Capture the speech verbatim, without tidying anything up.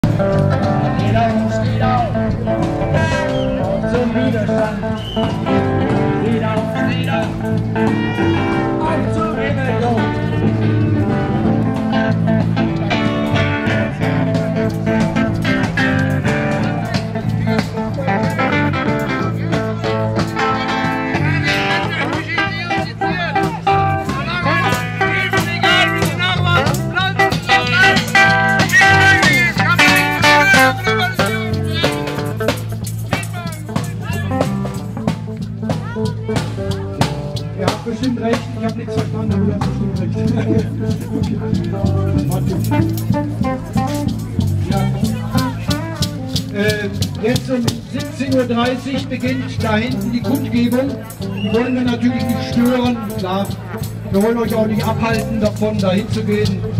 Steht auf, steht auf. Zum Widerstand. Steht auf, steht auf. Und zur Rebellion. Ihr habt bestimmt recht, ich habe nichts verstanden, aber ihr habt bestimmt recht. Ja. Äh, jetzt um siebzehn Uhr dreißig beginnt da hinten die Kundgebung. Die wollen wir natürlich nicht stören, klar. Wir wollen euch auch nicht abhalten davon, da hinzugehen.